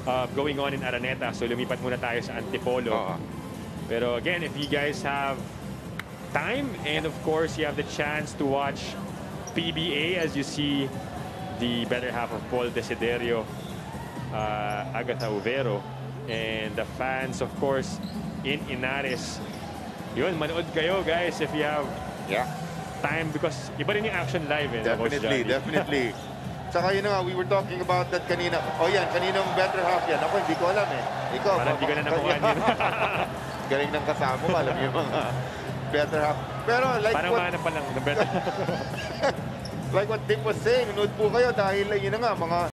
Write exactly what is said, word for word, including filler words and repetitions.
uh, going on in Araneta. So lumipat muna tayo sa Antipolo. Uh-huh. Pero again, if you guys have time and of course you have the chance to watch P B A as you see the better half of Paul Desiderio, uh, Agatha Uvero, and the fans of course in Inares. Yun, manood kayo guys if you have yeah. time because iba rin yung action live. Eh, definitely, definitely. Saka yun nga, we were talking about that kanina. Oh yan, kaninang better half yan. Ako, hindi ko alam eh. Ikaw, parang hindi ko na nakuha yun. Galing ng kasama mo, alam yung mga better half. Pero like parang what... Parang pa lang ng better like what Dick was saying, nood po kayo dahil yun na nga, mga